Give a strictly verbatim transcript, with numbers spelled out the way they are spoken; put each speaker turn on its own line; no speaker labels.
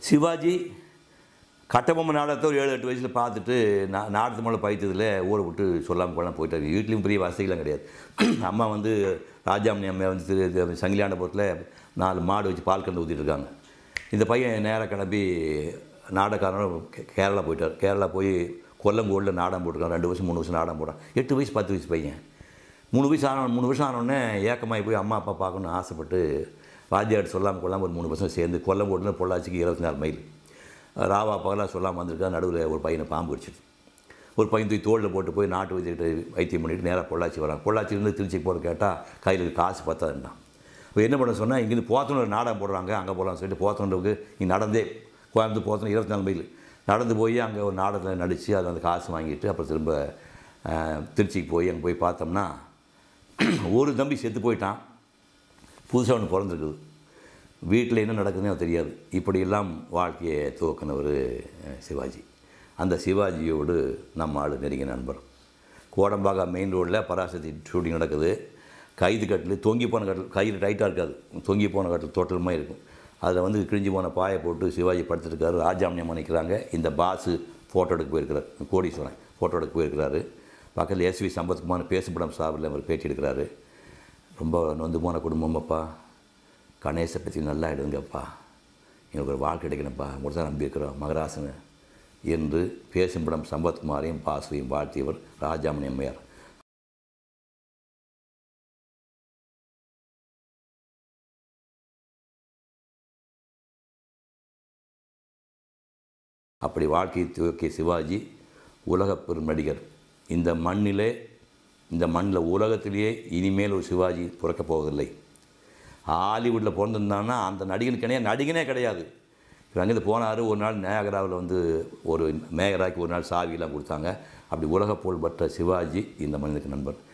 சிவாஜி கட்டபொம்மை நாடகத்தை ஒரு ஏழு எட்டு வயசில் பார்த்துட்டு நான் நாடகத்து மேலே பயித்ததில் ஊரை விட்டு சொல்லாமல் கொள்ளாமல் போயிட்டார். வீட்லேயும் பெரிய வசதிகள்லாம் கிடையாது. அம்மா வந்து ராஜாமணி அம்மா வந்து திரு சங்கிலியாண்டபுரத்தில் நாலு மாடு வச்சு பால் கண்டு ஊற்றிட்டு இருக்காங்க. இந்த பையன் நேராக கிளம்பி நாடகக்காரனோட கேரளா போயிட்டார். கேரளா போய் கொல்லங்கோடில் நாடகம் போட்டிருக்கான். ரெண்டு வருஷம் மூணு வருஷம் நாடகம் போட்டான். எட்டு வயசு பத்து வயசு பையன். மூணு வயசு ஆன மூணு வருஷம் ஆனோடனே ஏக்கமாகி போய் அம்மா அப்பா பார்க்கணுன்னு ஆசைப்பட்டு வாத்தியார் சொல்லாமல் கொள்ளாமல் ஒரு மூணு வருஷம் சேர்ந்து கொல்லங்கோடில் பொள்ளாச்சிக்கு இருபத்தி நாலு மைல் ராவா பகலாக சொல்லாமல் வந்திருக்கா. நடுவில் ஒரு பையனை பாம்பு கடிச்சிது. ஒரு பையன் தூக்கி தோளில் போட்டு போய் நாட்டு வைத்தியர்கிட்ட வைத்தியம் பண்ணிவிட்டு நேராக பொள்ளாச்சி வராங்க. பொள்ளாச்சியிலேருந்து திருச்சிக்கு போகிற கேட்டால் கையில் காசு பத்தாதுன்னா இப்போ என்ன பண்ண சொன்னால் இங்கேருந்து போத்தனூர் நாடகம் போடுறாங்க, அங்கே போகலான்னு சொல்லிட்டு போத்தனூருக்கு இங்கே நடந்தே கோயம்புத்தூர் போத்தனூர் இருபத்தி நாலு மைல் நடந்து போய் அங்கே ஒரு நாடகத்தில் நடித்து அதை அந்த காசு வாங்கிட்டு அப்புறம் திரும்ப திருச்சிக்கு போய் அங்கே போய் பார்த்தோம்னா ஒரு தம்பி செத்து போயிட்டான். புதுசாக ஒன்று பிறந்திருக்குது. வீட்டில் என்ன நடக்குதுன்னு அது தெரியாது. இப்படியெல்லாம் வாழ்க்கையை துவக்கினவர் சிவாஜி. அந்த சிவாஜியோடு நம்ம ஆள் நெருங்கிய நண்பர். கோடம்பாக்கா மெயின் ரோட்டில் பராசக்தி ஷூட்டிங் நடக்குது. கைது கட்டில் தொங்கி போன கட்டில் கயிறு டைட்டாக இருக்காது, தொங்கி போன கட்டில் தோட்டலுமாக இருக்கும். அதில் வந்து கிழிஞ்சு போன பாயை போட்டு சிவாஜி படுத்துருக்காரு. ராஜாமணியம்மா நிற்கிறாங்க. இந்த பாஸு ஃபோட்டோ எடுக்க போயிருக்கிறார். கோடீஸ்வரன் ஃபோட்டோ எடுக்க போயிருக்கிறாரு. பக்கத்தில் எஸ்வி சம்பத்குமார் பேசுபடம் சாப்பில் அவர் பேட்டி எடுக்கிறாரு. ரொம்ப நொந்து போன குடும்பம் அப்பா, கணேசை பற்றி நல்லா எடுங்கப்பா, எங்களுக்கு ஒரு வாழ்க்கை கிடைக்கணும்ப்பா, உங்களுக்கு தான் நம்பியிருக்கிறோம் மகராசனு என்று பேசும்படம் சம்பத்குமாரையும் பாசுவையும் வாழ்த்தியவர் ராஜாமணி அம்மையார். அப்படி வாழ்க்கையை துவக்கிய சிவாஜி உலக பெரும் நடிகர். இந்த மண்ணிலே இந்த மண்ணில் உலகத்திலேயே இனிமேல் ஒரு சிவாஜி பிறக்கப் போவதில்லை. ஹாலிவுட்டில் பிறந்திருந்தான்னா அந்த நடிகனுக்கனே நடிகனே கிடையாது. அங்கேருந்து போனார். ஒரு நாள் நேகராவில் வந்து ஒரு மேகராக்கு ஒரு நாள் சாவியெல்லாம் கொடுத்தாங்க. அப்படி உலக புகழ்பெற்ற சிவாஜி இந்த மனிதனுக்கு நண்பர்.